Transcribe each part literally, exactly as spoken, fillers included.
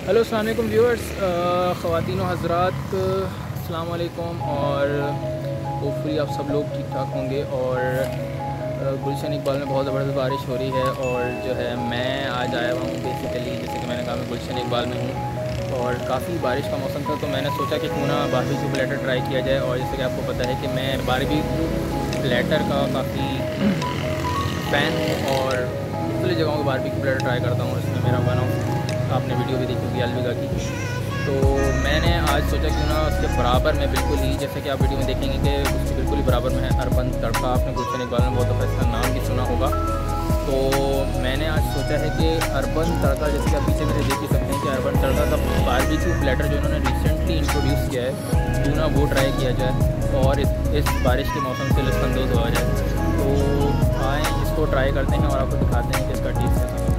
Hello अस्सलाम वालेकुम viewers, ख़वातीन व हज़रात अस्सलाम वालेकुम। और होपफुली आप सब लोग ठीक ठाक होंगे। और गुलशन इकबाल में बहुत ज़बरदस्त बारिश हो रही है और जो है मैं आज आया हुआ हूँ बेसिकली, जैसे कि मैंने कहा मैं गुलशन इकबाल में हूँ और काफ़ी बारिश का मौसम था, तो मैंने सोचा कि क्यों ना बारबेक्यू प्लेटर ट्राई किया जाए। और जैसे कि आपको पता है कि मैं बारबेक्यू प्लेटर का काफ़ी फ़ैन हूँ और मुख्तलिफ़ जगहों पर बारबेक्यू प्लेटर ट्राई करता हूँ। इसमें मेरा वन ऑफ आपने वीडियो भी देखी होगी अलविदा की, तो मैंने आज सोचा क्यों ना उसके बराबर में बिल्कुल ही, जैसे कि आप वीडियो में देखेंगे कि उसके बिल्कुल ही बराबर में है अर्बन तड़का। आपने गुलशन इकबाल में बहुत दफ़ा इसका नाम भी सुना होगा, तो मैंने आज सोचा है कि अर्बन तड़का, जैसे कि आप पीछे मेरे देख ही सकते हैं कि अर्बन तड़का का बारबेक्यू प्लेटर जो इन्होंने रिसेंटली इंट्रोड्यूस किया है, क्यों ना वो ट्राई किया जाए और इस, इस बारिश के मौसम से लुत्फ़अंदोज़ हो जाए। तो आए इसको ट्राई करते हैं और आपको दिखाते हैं कि इसका टेस्ट कैसा है।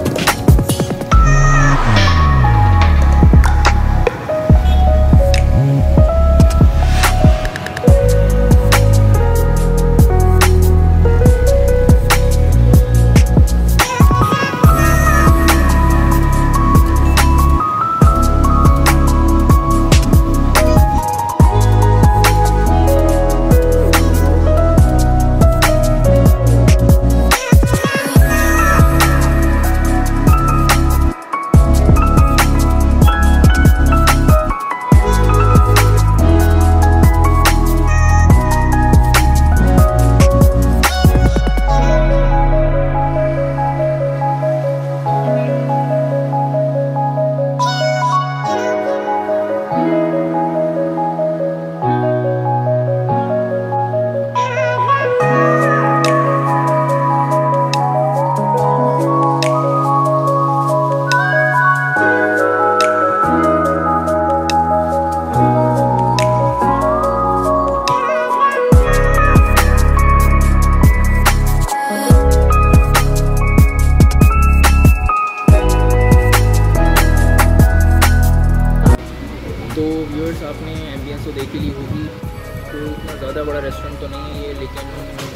आपने एम्बियंस तो देख ही ली होगी, तो इतना ज़्यादा बड़ा रेस्टोरेंट तो नहीं है ये, लेकिन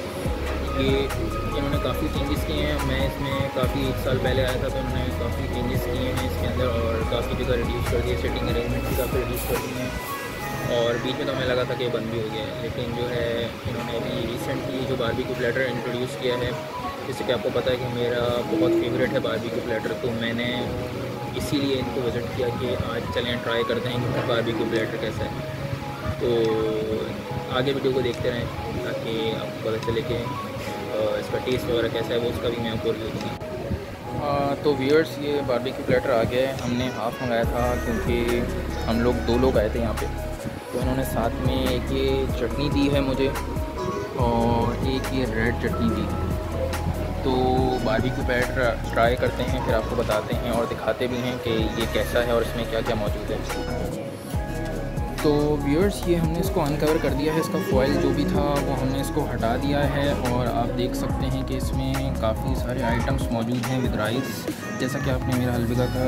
ये इन्होंने काफ़ी चेंजेस किए हैं। मैं इसमें काफ़ी एक साल पहले आया था, तो इन्होंने काफ़ी चेंजेस किए हैं इसके अंदर और काफ़ी जगह रिड्यूस कर दिए, सिटिंग अरेंजमेंट भी काफ़ी रिड्यूस कर दिए हैं। और बीच में तो हमें लगा था कि ये बंद भी हो गया है, लेकिन जो है इन्होंने अभी रिसेंटली जो बारबेक्यू प्लेटर इंट्रोड्यूस किया है, जैसे कि आपको पता है कि मेरा बहुत फेवरेट है बारबेक्यू प्लेटर, तो मैंने इसीलिए इनको विज़िट किया कि आज चलें ट्राई करते हैं कि बारबेक्यू प्लेटर कैसा है। तो आगे वीडियो को देखते रहें ताकि आपको पता चले कि इसका टेस्ट वगैरह कैसा है, वो उसका भी मैं आपको रिव्यू दूँगा। तो व्यूअर्स, ये बारबेक्यू प्लेटर आ गया है। हमने हाफ़ मंगाया था क्योंकि हम लोग दो लोग आए थे यहाँ पे, तो इन्होंने साथ में एक ये चटनी दी है मुझे और एक ये रेड चटनी दी। तो बारबेक्यू प्लेटर ट्राई करते हैं, फिर आपको बताते हैं और दिखाते भी हैं कि ये कैसा है और इसमें क्या क्या मौजूद है। तो व्यूअर्स, ये हमने इसको अनकवर कर दिया है, इसका फॉइल जो भी था वो हमने इसको हटा दिया है और आप देख सकते हैं कि इसमें काफ़ी सारे आइटम्स मौजूद हैं विद राइस, जैसा कि आपने मेरा अलविदा का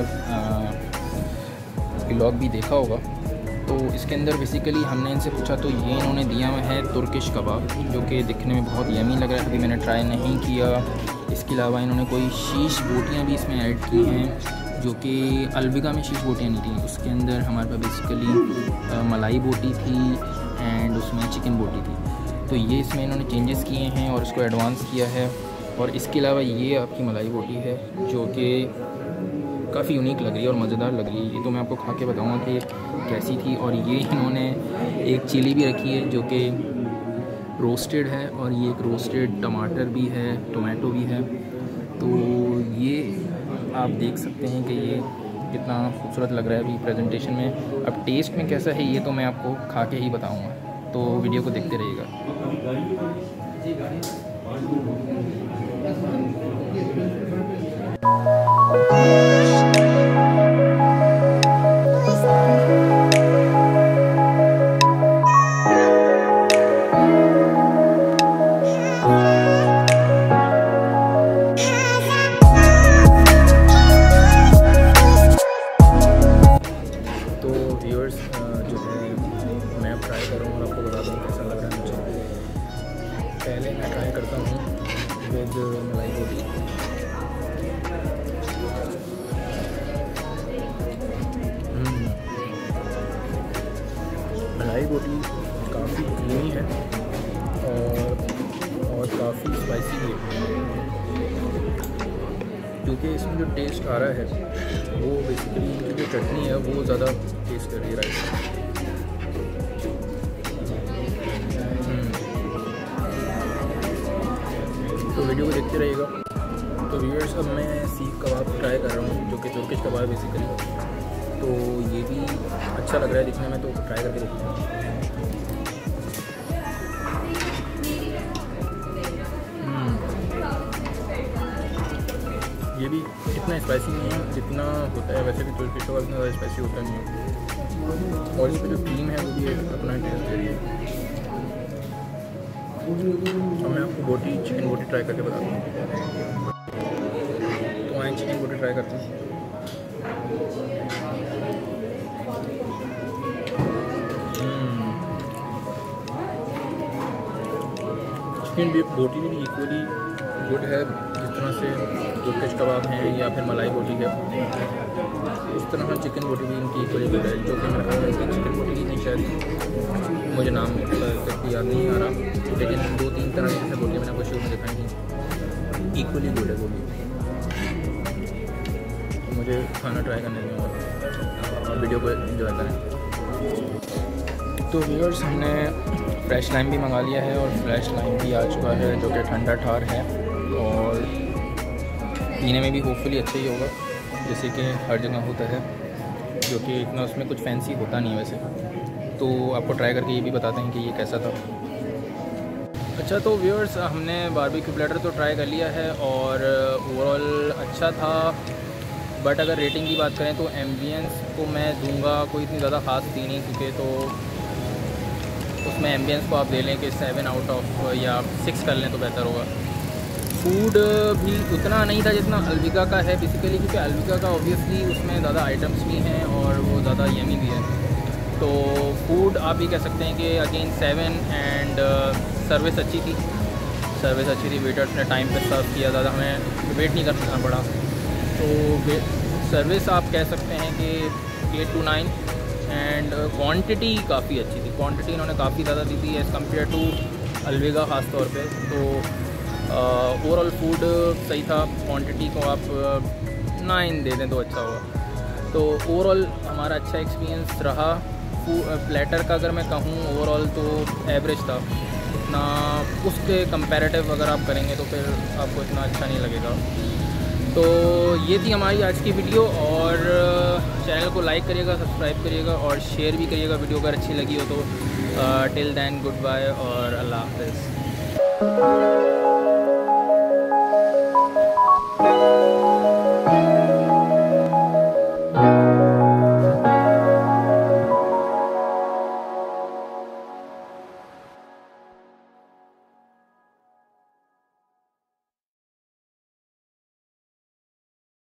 व्लॉग भी देखा होगा। तो इसके अंदर बेसिकली हमने इनसे पूछा तो ये इन्होंने दिया हुआ है तुर्किश कबाब, जो कि दिखने में बहुत यमी लग रहा है, अभी मैंने ट्राई नहीं किया। इसके अलावा इन्होंने कोई शीश बोटियाँ भी इसमें ऐड की हैं, जो कि अलविदा में शीश बोटियाँ नहीं थी। उसके अंदर हमारे पास बेसिकली मलाई बोटी थी एंड उसमें चिकन बोटी थी, तो ये इसमें इन्होंने चेंजेस किए हैं और इसको एडवांस किया है। और इसके अलावा ये आपकी मलाई बोटी है जो कि काफ़ी यूनिक लग रही है और मज़ेदार लग रही है। ये तो मैं आपको खा के बताऊँगा कि कैसी थी। और ये इन्होंने एक चिली भी रखी है जो कि रोस्टेड है और ये एक रोस्टेड टमाटर भी है, टोमेटो भी है। तो ये आप देख सकते हैं कि ये कितना खूबसूरत लग रहा है अभी प्रेजेंटेशन में। अब टेस्ट में कैसा है ये तो मैं आपको खा के ही बताऊँगा, तो वीडियो को देखते रहिएगा। व्यूअर्स जो है मैं ट्राई करूँगा और आपको बता दूँ कैसा लग रहा है मुझे। पहले मैं ट्राई करता हूँ विद मलाई बोटी। बोटी काफ़ी क्रीमी है और और काफ़ी स्पाइसी भी है, क्योंकि इसमें जो टेस्ट आ रहा है वो बेसिकली इनकी जो चटनी है वो ज़्यादा टेस्ट कर रही है राइस। तो वीडियो को देखते रहिएगा। तो व्यूअर्स, अब मैं सीख कबाब ट्राई कर रहा हूँ, जो कि तुर्किश कबाब बेसिकली। तो ये भी अच्छा लग रहा है दिखने में, तो ट्राई करके देखते हैं। ये भी इतना स्पाइसी नहीं है जितना होता है, वैसे भी तुर्किश कबाब इतना ज़्यादा स्पाइसी होता नहीं है। और इसमें जो क्रीम है वो भी एक अपना टेस्ट दे रही है। तो मैं आपको बोटी चिकन बोटी ट्राई करके बताता हूँ। तो आए चिकन बोटी ट्राई करते हैं। चिकन भी बोटी भी इक्वली गुड है, जिस तरह से तुर्किश कबाब हैं या फिर मलाई बोटी है, उस तरह चिकन बोटी भी इनकी इक्वली गुड है। जो कि मेरे ख्याल में चिकन बोटी की नहीं, शायद मुझे नाम तक याद नहीं आ रहा, लेकिन दो तीन तरह की बोटी मैंने आपको शुरू में दिखाई थी, इक्वली गुड है वो भी। तो मुझे खाना ट्राई करने में और वीडियो को एंजॉय करें। तो व्यूअर्स, हमने फ्रेश लाइम भी मंगा लिया है और फ्रेश लाइम भी आ चुका है, जो कि ठंडा ठार है और पीने में भी होपफुली अच्छा ही होगा, जैसे कि हर जगह होता है, जो कि इतना उसमें कुछ फैंसी होता नहीं है वैसे। तो आपको ट्राई करके ये भी बताते हैं कि ये कैसा था। अच्छा, तो व्यूअर्स, हमने बारबेक्यू प्लेटर तो ट्राई कर लिया है और ओवरऑल अच्छा था, बट अगर रेटिंग की बात करें तो एम्बियंस को मैं दूंगा कोई इतनी ज़्यादा ख़ास थी नहीं, क्योंकि तो उसमें एम्बियंस को आप दे लें कि सेवन आउट ऑफ या सिक्स कर लें तो बेहतर होगा। फूड भी उतना नहीं था जितना अलविका का है बेसिकली, क्योंकि अलविका का ऑब्वियसली उसमें ज़्यादा आइटम्स भी हैं और वो ज़्यादा यमी भी है। तो फूड आप ये कह सकते हैं कि अगेन सेवन एंड सर्विस अच्छी थी, सर्विस अच्छी थी, वेटर्स ने टाइम पे सर्व किया, ज़्यादा हमें वेट नहीं करना पड़ा। तो सर्विस आप कह सकते हैं कि eight to nine and quantity काफ़ी अच्छी थी, क्वांटिटी इन्होंने काफ़ी ज़्यादा दी थी एज़ कम्पेयर टू अलविका ख़ास तौर पे। तो ओवरऑल फूड सही था, क्वांटिटी को आप नाइन दे दें तो अच्छा होगा। तो ओवरऑल हमारा अच्छा एक्सपीरियंस रहा। प्लेटर का अगर मैं कहूँ ओवरऑल तो एवरेज था, इतना उसके कंपैरेटिव अगर आप करेंगे तो फिर आपको इतना अच्छा नहीं लगेगा। तो ये थी हमारी आज की वीडियो, और चैनल को लाइक करिएगा, सब्सक्राइब करिएगा और शेयर भी करिएगा वीडियो अगर अच्छी लगी हो तो। टिल देन गुड बाय और अल्लाह हाफ़िज़।